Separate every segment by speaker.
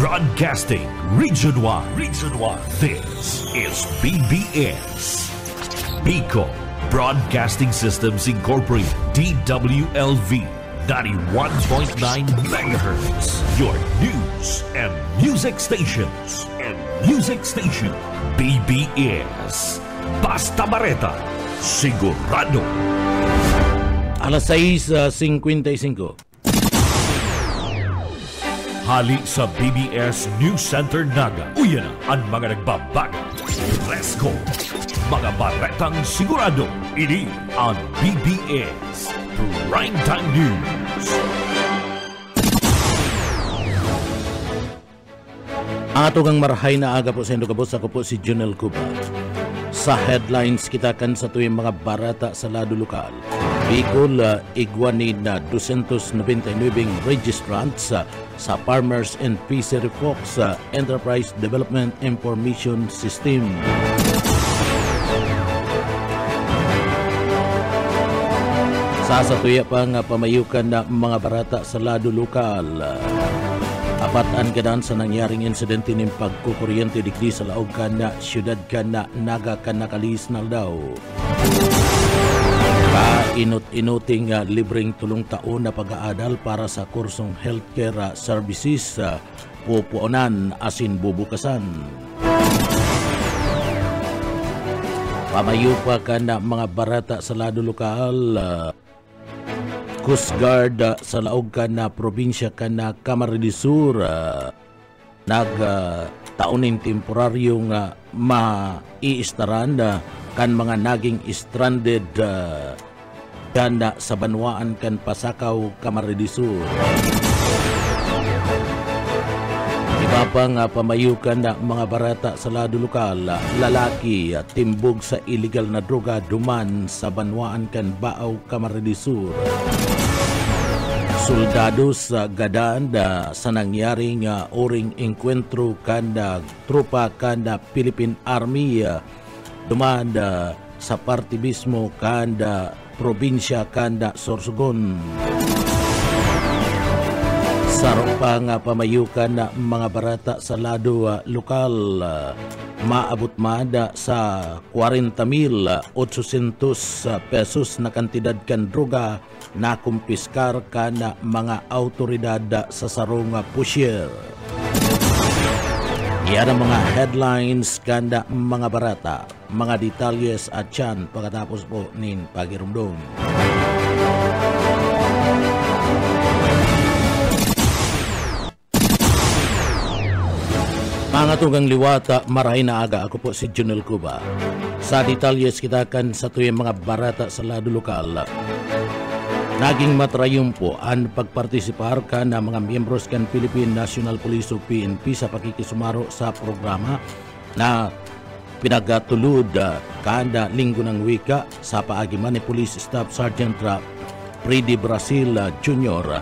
Speaker 1: Broadcasting Region 1. This is BBS. Bicol Broadcasting Systems Incorporated. DWLV 91.9 MHz. Your news and music stations. BBS. Basta Bareta. Sigurado.
Speaker 2: Alas 6:55.
Speaker 1: Hali sa BBS News Center Naga. Uyan ang mga nagbabaga. Presko. Mga baretang sigurado. Ini ang BBS Primetime News.
Speaker 2: Ang atugang marahay na aga po sa Indogabos, ako po si Junel Cuba. Sa headlines kita kan sa tuwing mga barata sa lado lokal. Bicol, igwanin na 299 registrants sa Farmers and Fishery Folks Enterprise Development Information System. Sa tuya pa nga pamayukan na mga barata sa lado lokal. Apatan kadaan sa nangyaring insidente ng pagkukuryente digdi sa laog ka na syudad ka na naga ka nakalis na daw. Inot-inuting libreng tulong taon na pag-aadal para sa kursong healthcare services pupuonan asin bubukasan. Pamayo pa ka na mga barata sa lado lokal. Coast Guard sa laog ka na probinsya ka na Camarines Sur nagtaunin temporaryong maiistaran kan mga naging stranded ganda sa banwaan kan Pasakaw, Camarines Sur. Iba pa nga pamayukan na mga barata sa lado lokal, lalaki timbog sa illegal na droga duman sa banwaan kan Baaw, Camarines Sur. Soldados gadanda sa nangyaring oring enkwentro kanda tropa kanda Philippine Army dumanda sa parte mismo kanda probinsya kanda Sorsogon. Sarupa nga pamayukan na mga barata sa lado lokal maabot mada sa 40,800 pesos na kantidad kan droga na kumpiskar ka na mga autoridad sa sarong pusher. Yan ang mga headlines kanda mga barata, mga detalyes at yan pagkatapos po nin pagirumdum. Mga tugang liwata, marahay na aga. Ako po si Junel Cuba. Sa detalyes kita kan sa tuyang mga barata sa lado lokal. Naging matrayumpo ang pagpartisipar ka ng mga miyembros kan Philippine National Police o PNP sa pakikisumaro sa programa na pinagatulod kada linggo ng wika sa paagiman ni Police Staff Sergeant Freddy Brasil Jr.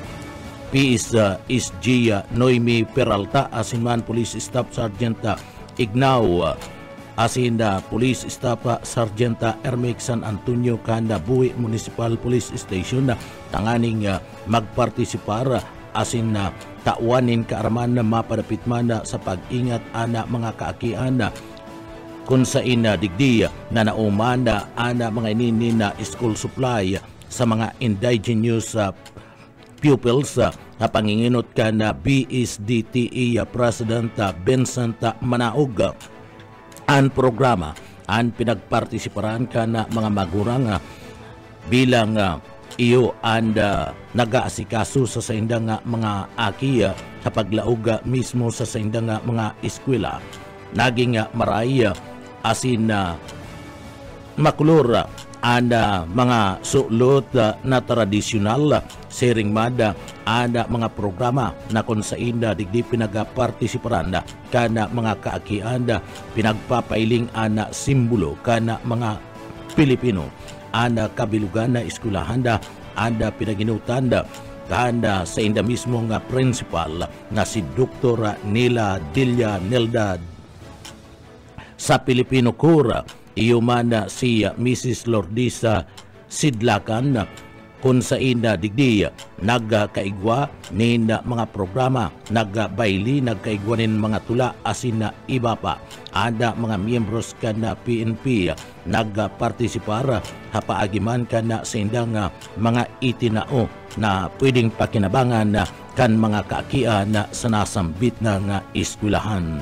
Speaker 2: PSG Noemi Peralta asinman Police Staff Sergeant Ignao asin Police Staff Sergeant Ermic San Antonio kanda Buhi Municipal Police Station tanganing magpartisipar asin tauanin kaaraman na mapadapit man sa pag-ingat ana mga kaakian kung sa digdi na nauman ana mga inini na school supply sa mga indigenous pupils na panginginot ka na BSDTE President Vincent Manaog. Ang programa ang pinagpartisiparan ka na mga magurang bilang iyo and nag-aasikaso sa saindang mga aki sa paglaog mismo sa saindang mga eskwela. Naging maray asin makulor ang mga sulot na tradisyonal sharing mada ada mga programa na kung sa inda digdi pinagapartisiparan kana mga kaakian pinagpapailing ana simbolo kana mga Pilipino ana kabilugan na eskwelahan anda pinaginutan kanda sa inda mismo nga principal na si Dr. Nila Dilla Nelda sa Filipino Corps iyo man si Mrs. Lordisa Sidlakan kung sa ina digdi nagkaigwa nin mga programa, nagbaili, nagkaigwa nin mga tula asin na iba pa. Ada mga miyembros kan na PNP nagpartisipar hapaagiman kan na sa indang mga itinao na pwedeng pakinabangan kan mga kaakian na sanasambit ng eskwelahan.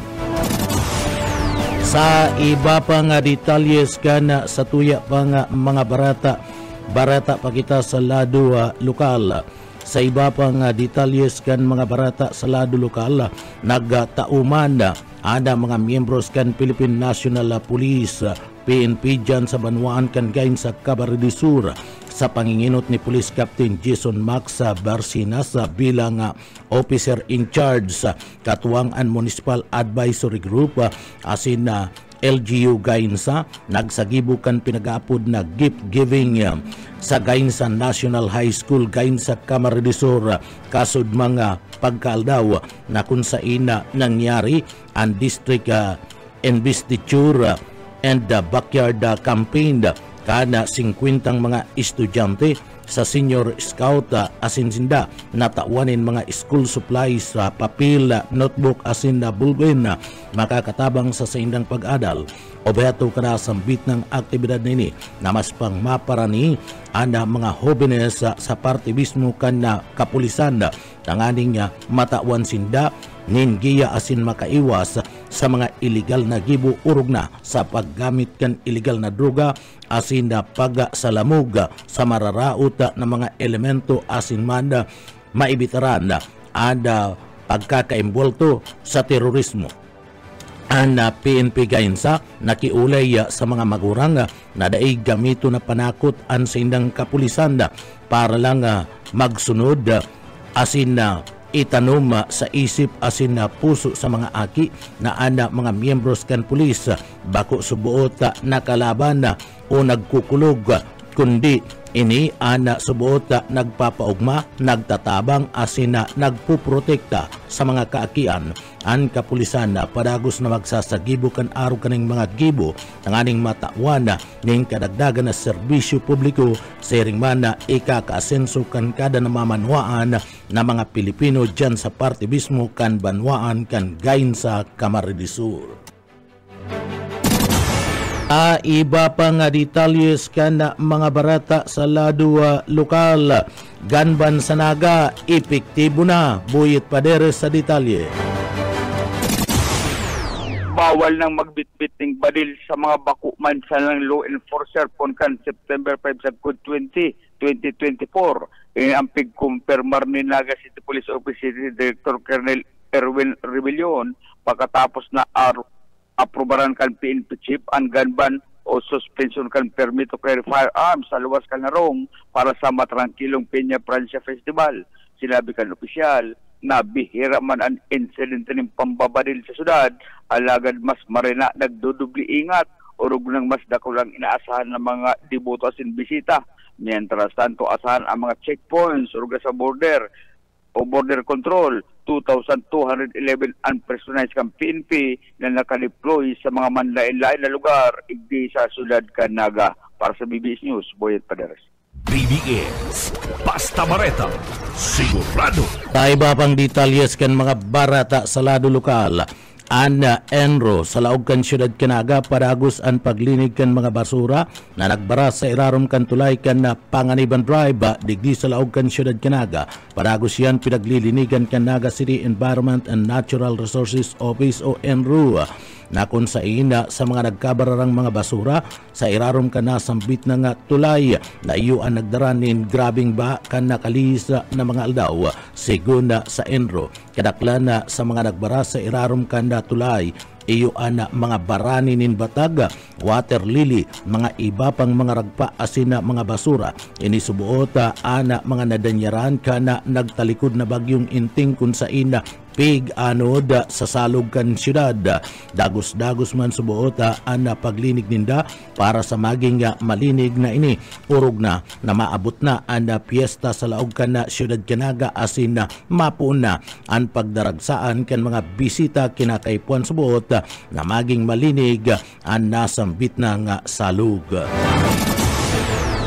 Speaker 2: Sa iba pa nga detalyes kan sa tuya pa nga mga barata pa kita sa lado lokal. Sa iba pang detalyes kan mga barata sa lado lokal, nagtauman ada mga miyembros kan Philippine National Police PNP dyan sa Banwaan kan gayon sa Camarines Sur sa panginginot ni Police Captain Jason Max Barcinas bilang officer in charge sa Katuangan Municipal Advisory Group asin LGU Gainsa, nagsagibukan pinag-aapod na gift giving sa Gainsa National High School, Gainsa Camarines Sur, kasod mga pagkaaldaw na kung sa ina nangyari ang district investiture and backyard campaign kana 50 mga estudyante sa senior scout asinsinda natawanin mga school supplies, papel, notebook asin na bulbin makakatabang sa indang pag-adal o beto kada sambit ng aktibidad nini na mas pang maparani ana mga hobenes sa parte mismo kan na kapulisan tanganing matawan sinda ningiya asin makaiwas sa mga illegal na gibo urog na sa paggamit kan illegal na droga asin na pagsalamog sa mararaot na mga elemento asin man maibitaran ada pagkakaimbolto sa terorismo. Ang PNP Gainsa nakiulay sa mga magurang na daig gamito na panakot ang sindang kapulisan para lang magsunod asin na itanom sa isip asin na puso sa mga aki na ana mga miyembros kan pulis bako subuot na kalaban o nagkukulog kundi ini ana subuot nagpapaugma, nagtatabang asin na nagpuprotekta sa mga kaakian ang kapulisan padagos na magsasagibo kan araw kaning mga gibo tanganing matawan ning kadagdagan na serbisyo publiko sa iring man ikakaasenso kan kada namamanwaan na mga Pilipino dyan sa parte mismo kan banwaan kan Gainsa Camarines Sur. Iba pa nga detalyes kan mga barata sa lado lokal, ganban sa naga epektibo na buyit paderes sa detalye.
Speaker 3: Bawal nang magbitbit ng badil sa mga bakuman sa ng law enforcer kan September 5 sa 2024. Ang pigkumpirmar ni Naga City Police Office City Director Colonel Erwin Rebellion pagkatapos na aprobaran kan PNP Chief ang ganban o suspension kan permit to carry firearms sa luwas kan narong para sa matrangkilong Peña Francia Festival. Sinabi kan opisyal na bihira man ang incident ng pambabadil sa syudad, alagad mas marina nagdudubli ingat o ng mas dakulang inaasahan ng mga deboto asin bisita. Mientras tanto asahan ang mga checkpoints o sa border o border control 2,211 unpersonalized kang PNP na nakadeploy sa mga manlain-lain na lugar igdi sa syudad Naga. Para sa BBS News, Boyet Paderes.
Speaker 1: BBS Basta Bareta, sigurado.
Speaker 2: Sa iba pang detalyes kan mga barata sa lado lokal, Enro sa laog kan syudad Naga padagos ang paglinig kan mga basura na nagbara sa irarom kan tulay kan na Panganiban Drive digdi sa laog kan syudad Naga. Padagos yan pinaglilinigan kan Naga City Environment and Natural Resources Office o Enro na kung sa ina sa mga nagkabararang mga basura sa irarom kan na sambit na nga tulay na iyo ang nagdaranin grabing ba kan nakalisa na mga aldaw segunda sa Enro. Kadakla na sa mga nagbara sa irarom kan na tulay iyo ana mga barani nin batag, water lily, mga iba pang mga ragpa asin na mga basura. Inisubuota ana mga nadanyaran kana nagtalikod na bagyong inting kun sa ina pig anod sa salog kan syudad. Dagos-dagos man subuota ana paglinig ninda para sa maging malinig na ini urog na maabot na ang piyesta sa laog kan na syudad Naga asin na mapuna ang pagdaragsaan kan mga bisita kinakaipuan subuot na maging malinig ang nasambit ng salug.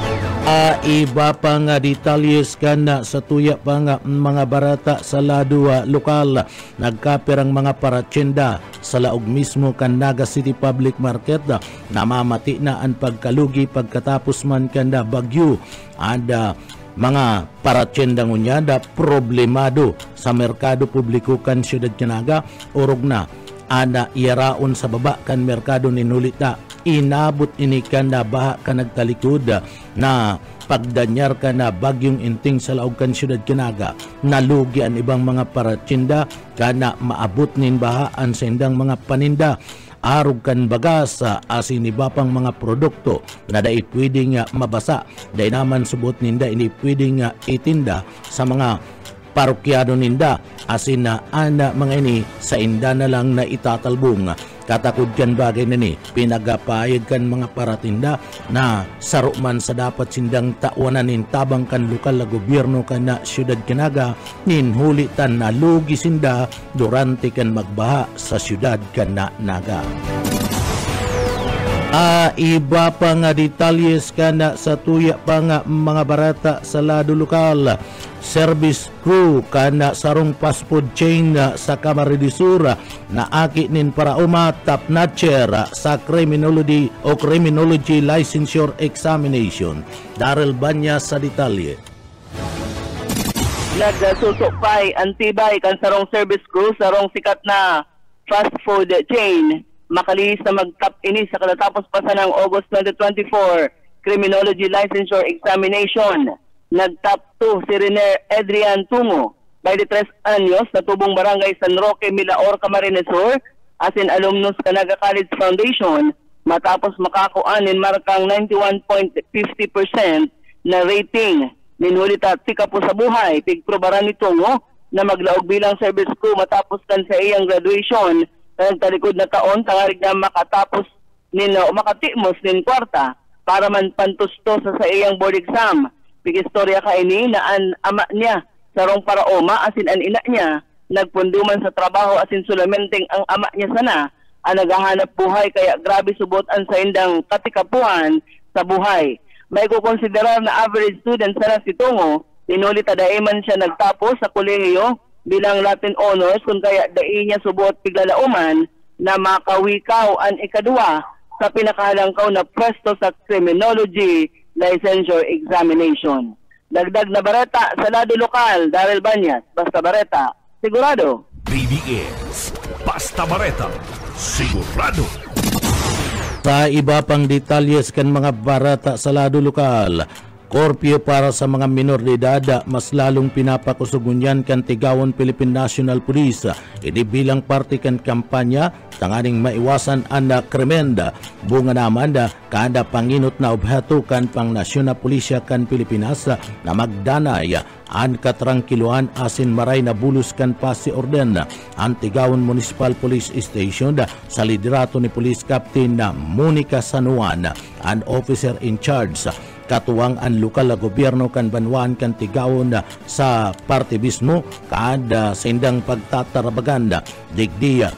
Speaker 2: Iba pa nga detalyes kana sa tuya pa nga mga barata sa lado lokal. Nagkapirang mga paratsenda sa laog mismo kan Naga City Public Market namamati na ang pagkalugi pagkatapos man kanda bagyo. Ada mga paratsenda ngunyada problemado sa merkado publiko kan Siyudad Naga. Urog na ana iyaraon sa baba kan merkado ni Nulita. Inabot ini kan na baha ka nagtalikod na pagdanyar ka na bagyong inting sa laog kan Siyudad Naga. Nalugi ang ibang mga paratsenda kana maabot nin bahaan sa indang mga paninda. Arog kan bagas asin iba pang mga produkto na dai pwedeng mabasa. Dai naman subot ninda ini pwedeng itinda sa mga parokyado ninda. Asin na ana mga ini sa inda na lang na itatalbong. Katakod kan bagay na ni pinagapayag kan mga paratinda na saruman sa dapat sindang tawanan nin tabang kan lokal na gobyerno kan na Siyudad Naga nin hulitan na lugi sinda durante kan magbaha sa Siyudad Naga. Iba pa nga detalyes kana sa tuya pa nga mga barata sa lado lokal. Service crew kana sarong fast food chain sa Camarines Sur na aki nin para top notcher sa criminology o criminology licensure examination. Daryl Banya sa detalye.
Speaker 4: Nagsusupay antibay kan sarong service crew sarong sikat na fast food chain makalihis na mag-top ini sa katatapos pa sa ng August 2024 criminology licensure examination. Nag-top 2 si Rene Adrian Tungo, 23 anyos, na tubong barangay San Roque, Milaor, Camarines Sur, asin alumnus ka Naga College Foundation, matapos makakuanin markang 91.50% na rating. Ninulita tika po sa buhay, pigprobaran ni Tungo na maglaog bilang service crew matapos kan sa iyang graduation na nagtalikod na taon, tangarig na makatapos makatimos nin kwarta para man pantusto sa iyang board exam. Pigistorya ka ini na ang ama niya sarong paraoma asin ang ina niya nagpunduman sa trabaho asin sulamenteng ang ama niya sana ang naghahanap buhay kaya grabe subot ang sa indang katikapuan sa buhay. May kukonsiderar na average student sana si Tungo, inulita daiman siya nagtapos sa kolehiyo bilang Latin Honors kung kaya dai niya subot piglalauman na makawikaw ang ikadua sa pinakahalangkaw na pwesto sa criminology licensure examination. Dagdag na bareta sa lado lokal, Daryl Banyas, Basta Bareta, sigurado.
Speaker 1: BBS, Basta Bareta, sigurado.
Speaker 2: Sa iba pang detalyes kan mga barata sa lado lokal, korpyo para sa mga minor de edad mas lalong pinapakusugunyan kan Tigawon Philippine National Police. Ini bilang parte kan kampanya tanganing maiwasan ang kremenda. Bunga naman kada panginot na obhato kan pang Nasyonal Pulisya kan Pilipinas na magdanay an katrangkiluan asin maray na bulus kan pasi orden ang Tigawon Municipal Police Station sa liderato ni Police Captain Monica Sanuan, an officer in charge katuwang ang lokal na gobyerno kan Banwan kan Tigawon sa parte mismo kada sa indang pagtatarabagan digdi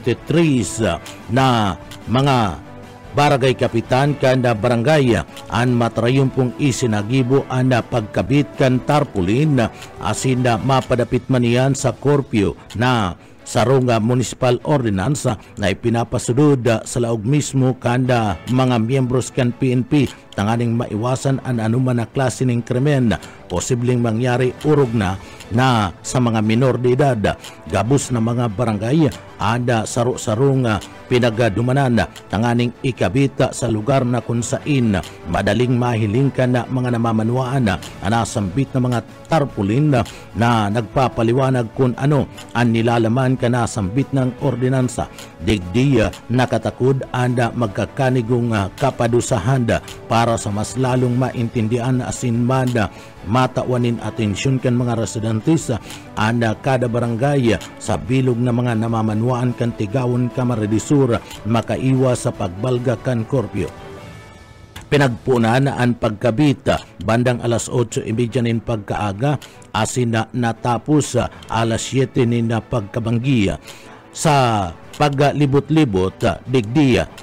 Speaker 2: 23 na mga barangay kapitan kanda barangay an matrayumpong isinagibo an pagkabit kan tarpaulin asin na mapadapit man iyan sa korpyo na sarong municipal ordinance na ipinapasunod sa laog mismo kanda mga miyembros kan PNP tanganing maiwasan an anuman na klase ng krimen posibleng mangyari urog na sa mga minor de edad. Gabos na mga barangay ada saro-sarong pinagadumanan tanganing ikabita sa lugar na kung saan madaling mahilingkan na mga namamanuaan na nasambit na mga tarpaulin na nagpapaliwanag kung ano ang nilalaman ka na sambit ng ordinansa. Digdi nakatakod anda magkakanigong kapadusahan para sa mas lalong maintindihan asin man matawanin atensyon kan mga residentes anda kada barangay sa bilog na mga namamanuaan kan Tigawon Camarines Sur makaiwas sa pagbalga kan korpyo. Pinagpunan ang pagkabit bandang alas 8:30 nin pagkaaga asin na natapos alas 7 nin pagkabanggi. Sa paglibot-libot digdi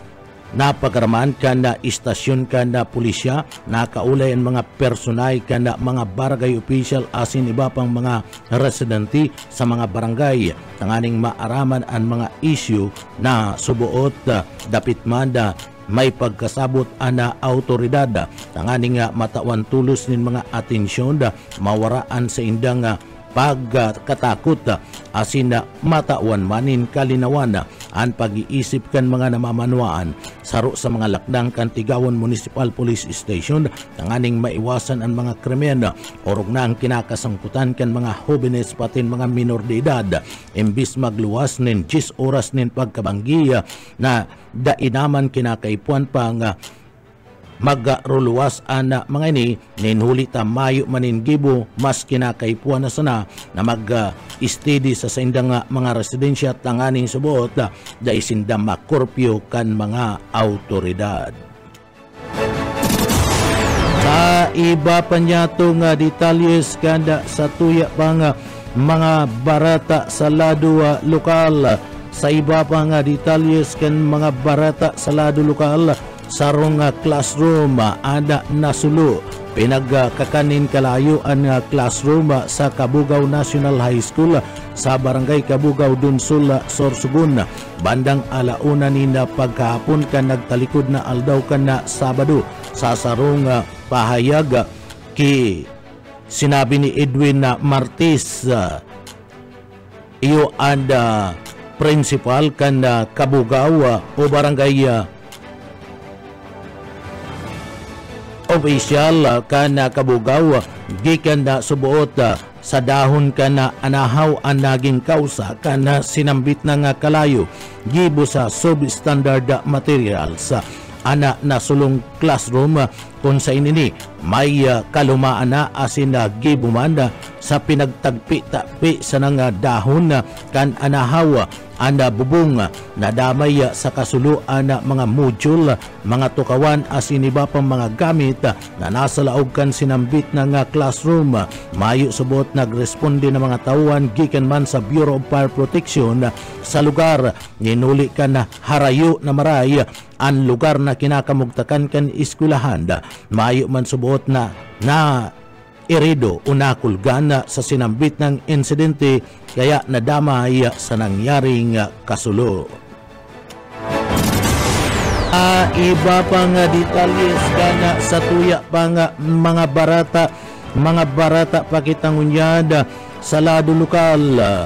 Speaker 2: napagaraman kanda istasyon kanda pulisya, nakaulay ang mga personay kanda mga barangay official asin iba pang mga residente sa mga barangay tanganing maaraman ang mga issue na subuot dapit manda may pagkasabot ana autoridad tanganing matawan tulos nin mga atensyon mawaraan sa indang pagkatakot asin matawan manin kalinawan ang pag-iisip kan mga namamanwaan saro sa mga lakdang kan Tigawan Municipal Police Station tanganing maiwasan ang mga krimen orog na ang kinakasangkutan kan mga jóvenes patin mga minor de edad imbis magluwas nin 10 oras nin pagkabanggi na dainaman kinakaipuan pang magruluwas ana mga ini ninhuli ta mayo manin gibo mas kinakaipuan na sana na mag-steady sa sindang mga residensya tanganing subuot da isinda makorpyo kan mga autoridad. Sa iba pa niya itong detalyes kanda sa tuya pang mga barata sa lado lokal. Sa iba pa nga detalyes kan mga barata sa lado lokal sarong classroom ada nasulo pinagkakanin kalayo ang classroom sa Kabugaw National High School sa Barangay Kabugaw Dunsol, Sorsogon bandang alauna ni na pagkahapon kan nagtalikod na aldaw kan na Sabado sa sarong pahayag ki sinabi ni Edwin Martis iyo and principal kan Kabugaw o Barangay official kana Kabugaw gikan na subuot sa dahon kana anahaw ang naging kausa kana sinambit na nga kalayo gibo sa substandard materials ana nasulong classroom kung sa inini may kalumaan na asin gibumanda sa pinagtagpi-tagpi sa nga dahon kan anahaw anda bubong na damay sa kasuluan mga module, mga tukawan asin iba pang mga gamit na nasa laog kan sinambit na nga classroom. Mayo subot nagresponde na mga tauhan gikan man sa Bureau of Fire Protection sa lugar. Ninuli kan harayo na maray ang lugar na kinakamugtakan kan iskulahan. Mayo man subot na irido o nakulgan sa sinambit ng insidente kaya nadamay sa nangyaring kasulo. Iba pang detalyes kana sa tuya pang mga barata pakitangunyad sa lado lokal.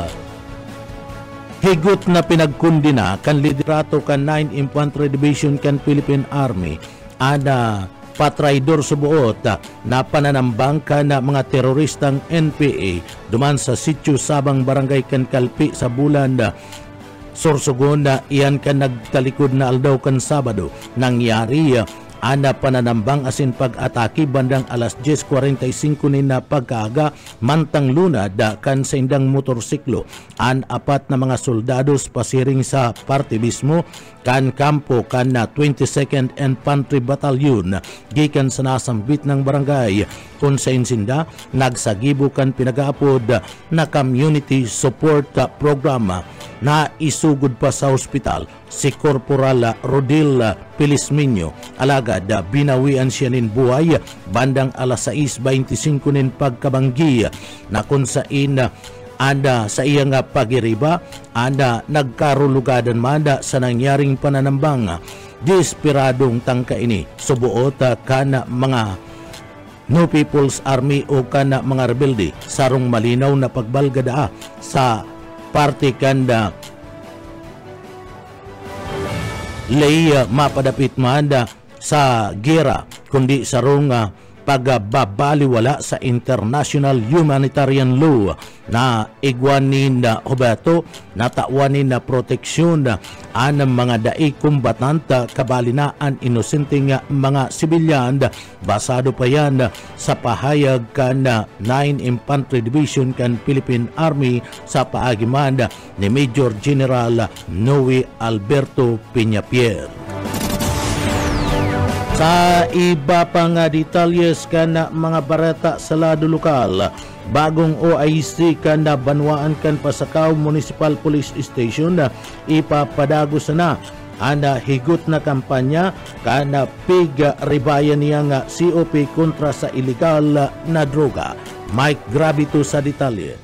Speaker 2: Higot na pinagkundina kan liderato kan 9 Infantry Division kan Philippine Army ada patraidor subuot na pananambang ka na mga teroristang NPA duman sa sitio Sabang Barangay Kankalpi sa bulan Sorsogon na iyan ka nagtalikod na aldaw kan Sabado nangyari ana pananambang asin pag-atake bandang alas 10:45 ni na pagkaaga mantang luna da kan sa indang motorsiklo an apat na mga soldados pasiring sa partibismo kan kampo kan na 22nd Infantry Battalion gikan sa nasambit ng barangay kung sa insinda nagsagibo kan pinagaapod na community support program na isugod pa sa ospital si Corporal Rodil Pilisminyo alagad binawian siya nin buhay bandang alas 6:25 nin pagkabanggi na kung sain anda sa iyang pagiriba anda nagkarulugadan manda sa nangyaring pananambang desperadong tangka ini subuot kana mga No People's Army o kana mga rebelde sarong malinaw na pagbalgada sa parte kanda lay mapadapit manda sa gera kundi sarong pagbabaliwala sa international humanitarian law na igwanin na hubato na tawanin na proteksyon anang mga daig kumbatanta kabalinaan inosenteng mga sibilyan basado pa yan sa pahayag kan 9 Infantry Division kan Philippine Army sa paagiman ni Major General Noe Alberto Piñapier. Sa iba pang detalyes kan mga barata sa lado lokal, bagong OIC kan Banwaan kan Pasakaw Municipal Police Station ipapadagos na ana higot na kampanya kana piga ribayan niya nga COP kontra sa illegal na droga. Mike Gravito sa detalye.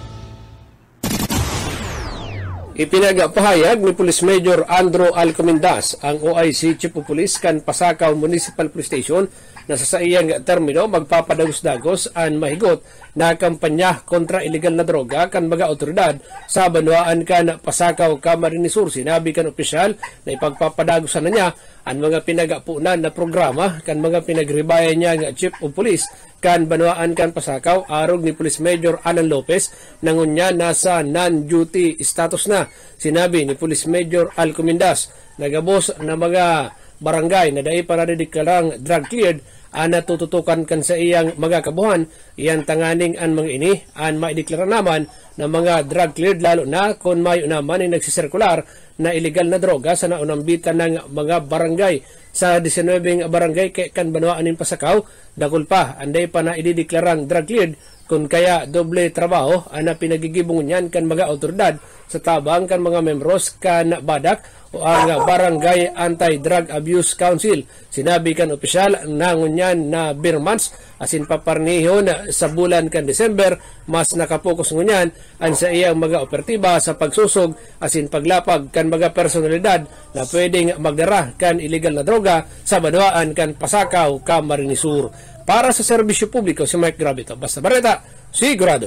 Speaker 5: Ipinagpahayag ni Police Major Andrew Alcomendas ang OIC Chief of Police kan Pasakaw Municipal Police Station na sa iyang termino magpapadagos-dagos ang mahigot na kampanya kontra illegal na droga kan mga otoridad sa banwaan kan Pasakaw, Camarines Sur. Sinabi kan opisyal na ipagpapadagosan na niya ang mga pinagapunan na programa kan mga pinagribayan niya nga Chief of Police kan banwaan kan Pasakaw arog ni Police Major Alan Lopez nangunya nasa non-duty status na. Sinabi ni Police Major Alcomendas nagabos na mga barangay na dai para dideklarang drug cleared ana tututukan kan sa iyang mga kabuhan iyan tanganing an mga ini an maideklara naman na mga drug cleared lalo na kung may naman ay nagsisirkular na illegal na droga sa naunambitan ng mga barangay sa 19 barangay kay kan banwaan nin Pasakaw dagol pa anday pa na idideklarang drug cleared kung kaya doble trabaho ana pinagigibong niyan kan mga otoridad sa tabang kan mga membros kan badak o ang Barangay Anti-Drug Abuse Council. Sinabi kan opisyal na ngunyan na beer months asin paparnihon sa bulan kan December mas nakapokus ngunyan ang sa iyang mga operatiba sa pagsusog asin paglapag kan mga personalidad na pwedeng magdara kan illegal na droga sa banwaan kan Pasakaw, Camarines Sur. Para sa serbisyo publiko si Mike Gravito. Basta Bareta, sigurado.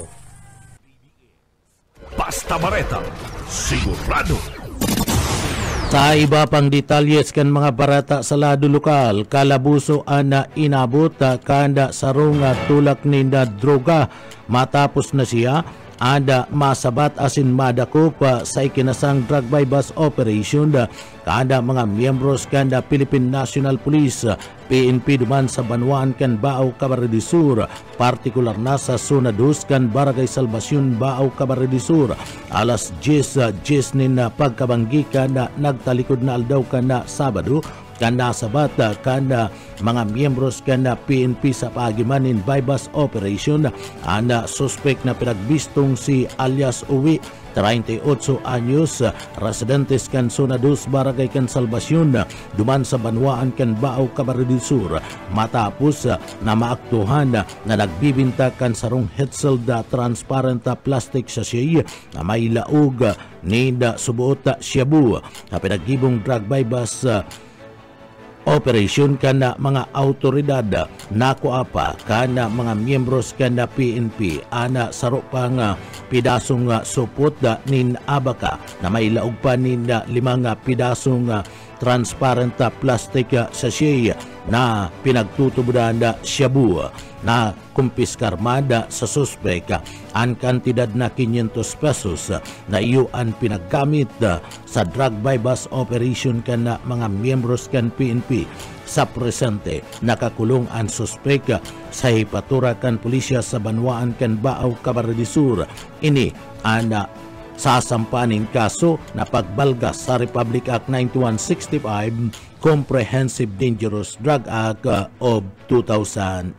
Speaker 1: Basta Bareta, sigurado.
Speaker 2: Sa iba pang detalyes kan mga barata sa lado lokal, kalabuso ana inabot kanda sarong tulak ninda droga matapos na siya ada masabat asin madakop sa ikinasang drug bypass operation kada mga miyembros kanda Philippine National Police PNP duman sa Banwaan kan Baaw, Camarines Sur, partikular na sa Zona 2 kan Barangay Salvacion, Baaw, Camarines Sur. Alas 10 nin pagkabanggi kanda nagtalikod na aldaw kanda Sabado kanda sabat kanda mga miyembros kanda PNP sa pagimanin bypass operation anda suspect na pinagbistong si alias Uwi 38 anyos residentes kan Zona 2 Barangay kan Salvacion duman sa Banwaan kan Baaw, Camarines Sur matapos na maaktuhan na nagbibinta kan sarong hetzel transparent plastic sachet na may laog ni subuot shabu na pinagibong drug bypass operation kana mga autoridad nakuapa kana mga miyembros kana PNP ana saro pa nga pidasong supot nin abaka na may laog pa nin 5 pidasong transparent plastic sachet na pinagtutubudan shabu na kumpiskarmada sa suspek ang kantidad na 500 pesos na iyo ang pinaggamit sa drug bypass operation kana mga miyembros kan PNP. Sa presente nakakulong ang suspek sa hipatura kan pulisya sa Banwaan kan Baaw, Camarines Sur. Ini ana sasampaning kaso na pagbalgas sa Republic Act 9165 Comprehensive Dangerous Drug Act of 2002.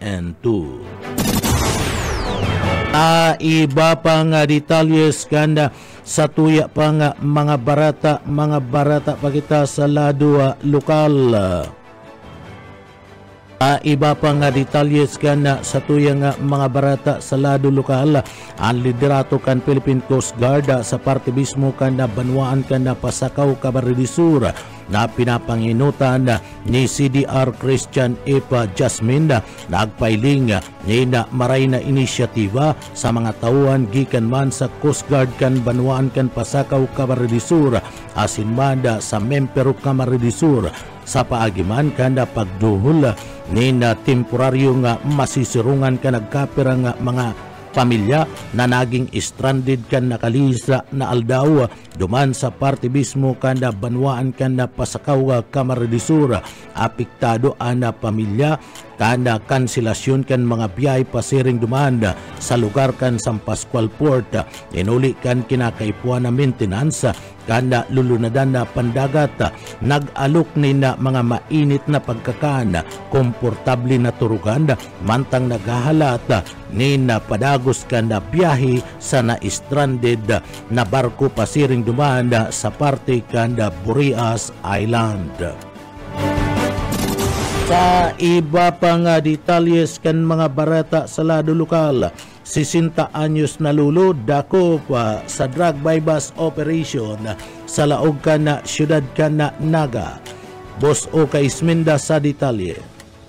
Speaker 2: Iba pang detalles kanda sa tuya pang mga barata pakita sa lado lokal. Iba pang detalles kan sa tuyang mga barata sa lado lokal ang liderato kan Philippine Coast Guard sa parte mismo kan Banwaan kan Pasakaw, Camarines Sur na pinapanginutan ni CDR Christian Epa Jasmine nagpailing ni na maray na inisyatiba sa mga tauhan gikan man sa Coast Guard kan Banwaan kan Pasakaw, Camarines Sur asin man sa Mempero, Camarines Sur sa paagiman kanda pagduhol ni na temporaryo nga masisirungan ka nagkapira nga mga pamilya na naging stranded kan nakalisa na aldaw duman sa parte mismo kanda Banwaan kanda Pasakaw, Camarines Sur apektado ana pamilya kada kanselasyon kan mga biyay pasiring duman sa lugar kan San Pascual Port. Inuli kan kinakaipuan na maintenance kada lulunadan na pandagat. Nag-alok ni na mga mainit na pagkakan, komportable na turugan, mantang naghahalat ni na padagos kan na biyahe sa na-stranded na barko pasiring duman sa parte kan Burias Island. Sa iba pang detalyes kan mga barata sa lado lokal, 60 anyos na lulo dako pa sa drug bypass operation sa laog kan na siyudad kan na Naga. Boss Oka Isminda sa detalye.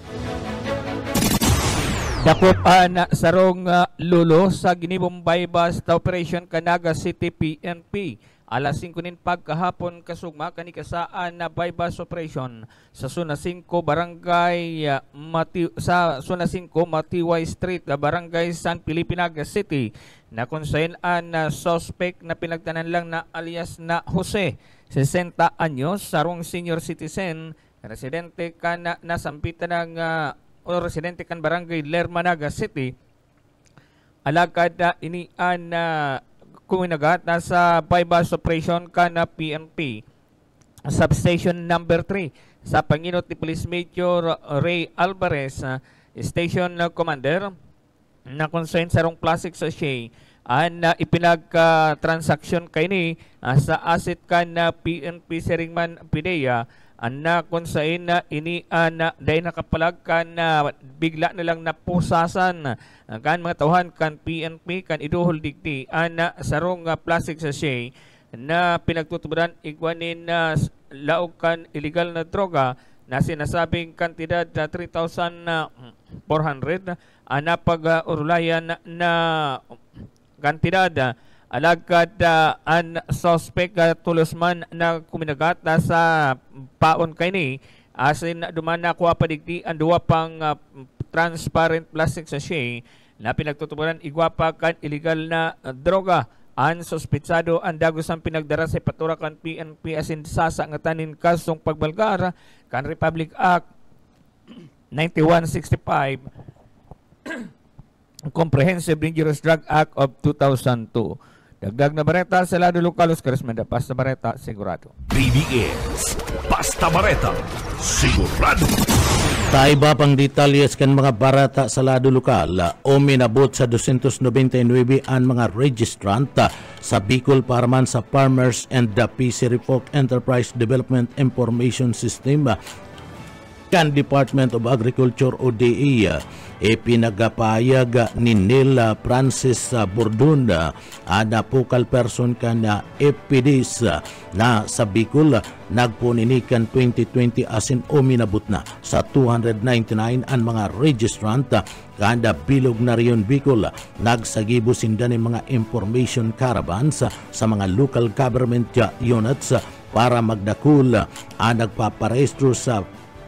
Speaker 6: Dako pa na sarong lulo sa ginibong bypass ta operation Canaga City PNP. Alas 5 nin pagkahapon kasugma kanikasaan na bypass operation sa Zona 5 Barangay sa Zona 5 Matiway Street, Barangay San Felipe, Naga City, na kung saan na suspect na pinagtanan lang na alias na Jose, 60 anyos, sarong senior citizen, residente kan nasampitan ng residente kan Barangay Lerma, Naga City. Alagad inian kuminagat nasa bypass operation kana PNP substation number 3 sa panginot ni Police Major Ray Alvarez, station commander, na concern sarong plastic sachet an ipinagtransaksyon kay ni sa asset kan na PNP Seringman Pidea na kung saan ini dahil nakapalag kan bigla na lang napusasan kan mga tauhan kan PNP kan iduhol digdi sarong plastic sachet na pinagtutuburan igwanin na laog kan illegal na droga na sinasabing kantidad na 3,400 na pag-urulayan na kantidad. Alagad an suspect tulos man na kuminagat sa paon kay ni asin duman na kuha padigdi ang duwa pang transparent plastic sachet na pinagtutuburan igwapa kan illegal na droga. Ang suspitsado ang dagos ang pinagdara sa patura kan PNP asin sasa nga tanin kasong pagbalgar kan Republic Act 9165 Comprehensive Dangerous Drug Act of 2002. Dagdag na bareta sa lado lokal, Oscar Esmenda, Basta Bareta, sigurado.
Speaker 1: BBS, Basta Bareta, sigurado.
Speaker 2: Sa iba pang detalyes kan mga barata sa lado lokal, uminabot sa 299 ang mga registrant sa Bicol para man sa Farmers and the PC Folk Enterprise Development Information System kan Department of Agriculture o DE. Pinagapayag ni Neil Francis Bordon, na focal person kan FPDs na sa Bicol, nagpuninikan 2020 asin uminabot na sa 299 ang mga registrant kada bilog na riyon Bicol. Nagsagibo sinda ng mga information caravans sa mga local government units para magdakul nagpaparehistro sa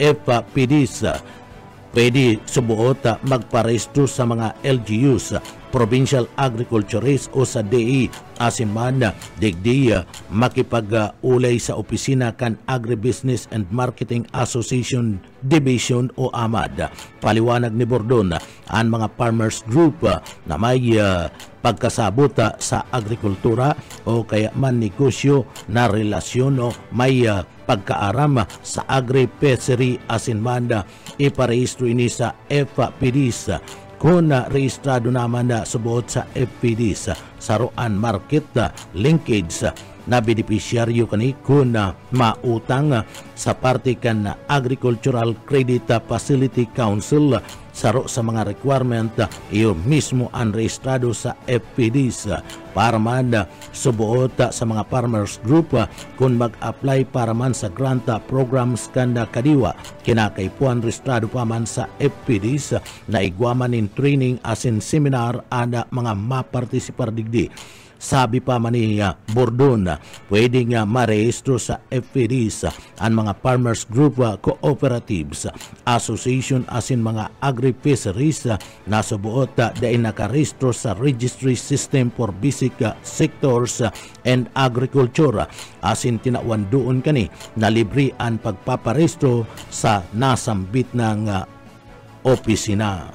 Speaker 2: FPDs. Pwede subuot magparehistro sa mga LGUs, Provincial Agriculturist o sa DE asin man digdi makipag-ulay sa opisina kan Agribusiness and Marketing Association Division o AMAD. Paliwanag ni Bordon, ang mga farmers group na may pagkasabot sa agrikultura o kaya man negosyo na relasyon o may pagkaaram sa agri-fishery asin man iparehistro ini sa FPDs kung rehistrado naman na subuot sa FPDs saruan market linkage na beneficiaryo kani kung mautang sa parte kan Agricultural Credit Facility Council saro sa mga requirement iyo mismo ang rehistrado sa FPDs para man subuot sa mga farmers group kung mag-apply para man sa grant programs kanda kadiwa kinakaipuan rehistrado pa man sa FPDs na igwaman in training asin seminar ana mga mapartisipar digdi. Sabi pa man ni Bordon, pwedeng marehistro sa FPDs ang mga farmers group cooperatives, association asin mga agri-fisheries na subuot dahil nakarehistro sa registry system for basic sectors and agriculture asin tinawan doon kani na libre ang pagpaparehistro sa nasambit ng opisina.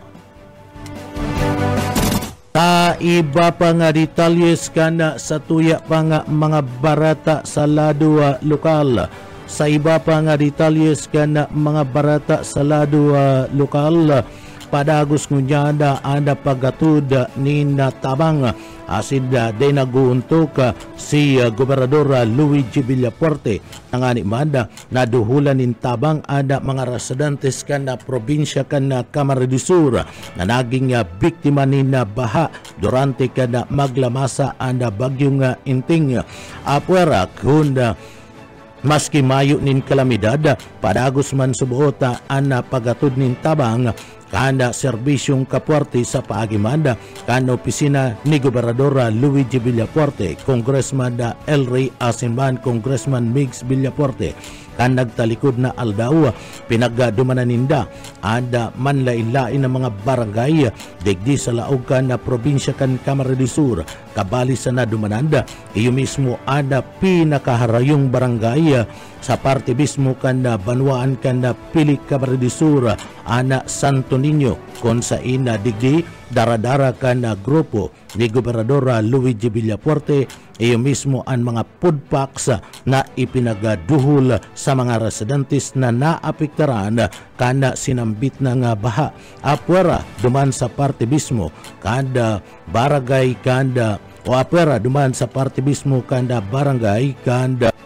Speaker 2: Ta iba pa nga detalyes kana sa tuya pa nga mga barata sa lado lokal. Sa iba pa nga detalyes kana mga barata sa lado lokal, padagos ngunyada anda pagatud ni natabang asid day naguuntok si Gobernador Luigi Villapuerte nangani manda naduhulan nin tabang ada mga residentes kan na probinsya kan na Camarines Sur na naging biktima ni na baha durante kan na maglamasa anda bagyong inting apwera kun maski mayo nin kalamidad padagos man subuota ana pagatud nin tabang kanda serbisyong kapuarte sa paagimanda kanda opisina ni Gobernador Luigi Villapuerte, Congressman El Rey Asinban, Congressman Migs Villapuerte kan nagtalikod na aldaw pinagdumananinda ada manlain-lain ng mga barangay digdi sa laog kan na probinsya kan Camarines Sur kabali sa nadumananda iyo mismo ada pinakaharayong barangay sa parte mismo kan na banwaan kan na Pili Camarines Sur ana Santo Niño kon sa ina digdi daradara kan na grupo ni Gobernador Luigi Villapuerte iyo mismo ang mga food packs na ipinagaduhol sa mga residentes na naapektaran kada sinambit na nga baha apwera duman sa parte mismo kada barangay kada o apwera duman sa parte mismo kada barangay kada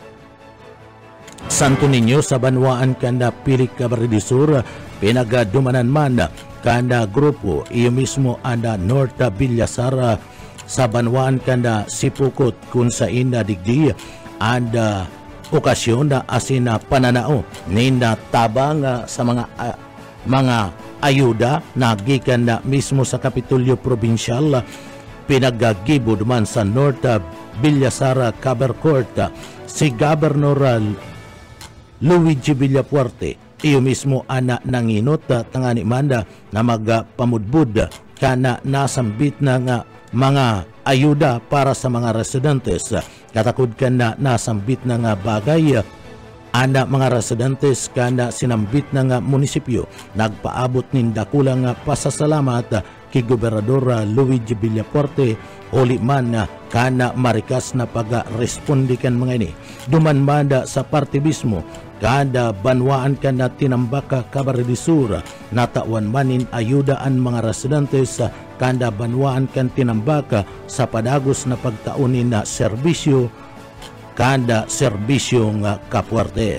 Speaker 2: Santo Niño sa banwaan kada Pili Camarines Sur pinagadumanan man kada grupo iyo mismo anda North Villasara sa banwaan kanda Sipukot kung sa ina digdi anda okasyon na asina pananao ni natabang sa mga ayuda na gikan na mismo sa Kapitolyo Provincial pinagagibod man sa North Villasara Cover Court si Governor Luigi Villapuerte iyo mismo ana nanginot tangani manda na magpamudbud kana nasambit na nga mga ayuda para sa mga residentes katakod ka na nasambit na nga bagay ana mga residentes kana sinambit na nga munisipyo nagpaabot nin dakulang pasasalamat kay Gobernador Luigi Villapuerte uli man kana marikas na pag-respondikan mga ini dumanmanda sa parte mismo kada banwaan ka na tinambaka Camarines Sur natawan manin ayudaan mga residentes kada banwaan kan tinambaka sa padagos na pagtaunin na serbisyo kada serbisyong kapuarte.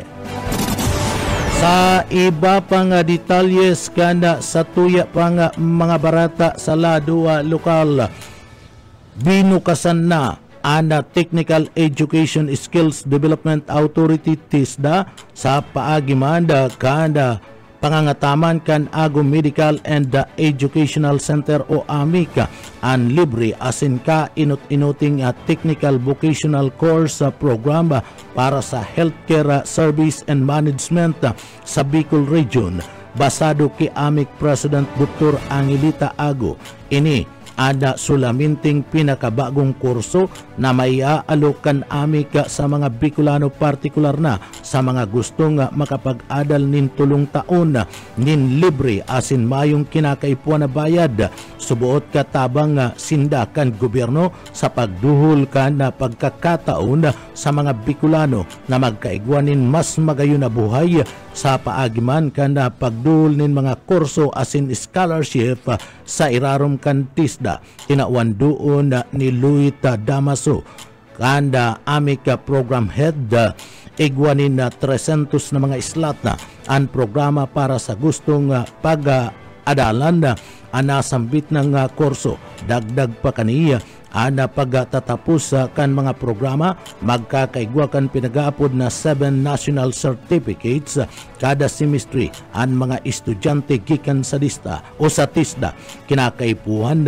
Speaker 2: Sa iba pang detalyes kada sa tuya pang mga barata sa lado lokal binukasan na ana Technical Education Skills Development Authority TISDA sa paagimanda kada pangangataman kan Ago Medical and Educational Center o AMIC an libre asin ka inut-inuting technical vocational course program para sa healthcare service and management sa Bicol Region basado kay AMIC President Dr. Angelita Ago. Ini ada sulaminting pinakabagong kurso na maiaalokan amika sa mga Bicolano partikular na sa mga gustong makapag-adal nin tulong taon nin libre asin mayong kinakaipuan na bayad subuot katabang sindakan gobyerno sa pagduhol ka na pagkakataon sa mga Bicolano na magkaigwanin mas magayon na buhay sa paagiman ka na pagduhol nin mga kurso asin scholarship sa irarom kan TISDA tinawan doon ni Luita Damaso kanda amika program head igwanin na 300 na mga slot na ang programa para sa gustong pag-adalan anasambit ng kurso dagdag pa kaniya ana pagtatapos kan mga programa magkakaigwa kan pinagaapod na 7 national certificates kada semestre ang mga estudyante gikan sa DISTA o sa TISDA kinakaipuhan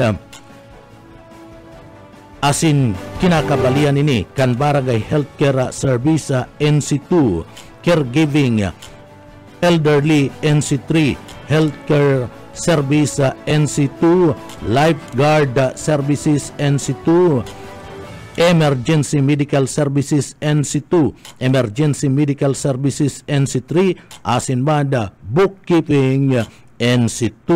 Speaker 2: asin kinakabalian ini kan barangay healthcare service NC2 caregiving elderly NC3 healthcare service NC2 lifeguard services NC2 emergency medical services NC2 emergency medical services NC3 asin banda bookkeeping NC2.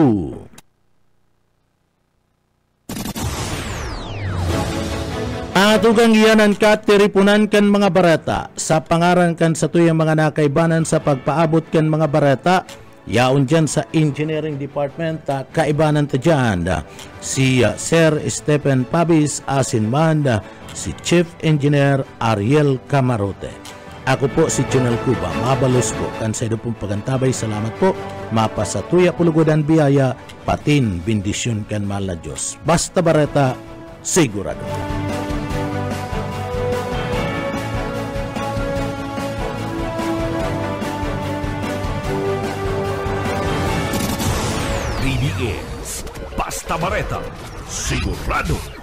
Speaker 2: Atugang iyanan ka tiripunan kan mga barata sa pangaran kan sa tuyang mga nakaibanan sa pagpaabot kan mga barata yaon dyan sa Engineering Department kaibanan ta dyan si Sir Stephen Pabis asinman si Chief Engineer Ariel Camarote. Ako po si Junel Cuba, mabalos po kan sa pong pagantabay. Salamat po, mapasatuya pulugodan biyaya, patin bendisyon kan mahal na Diyos. Basta barata, sigurado.
Speaker 1: PDS Basta Bareta, sigurado.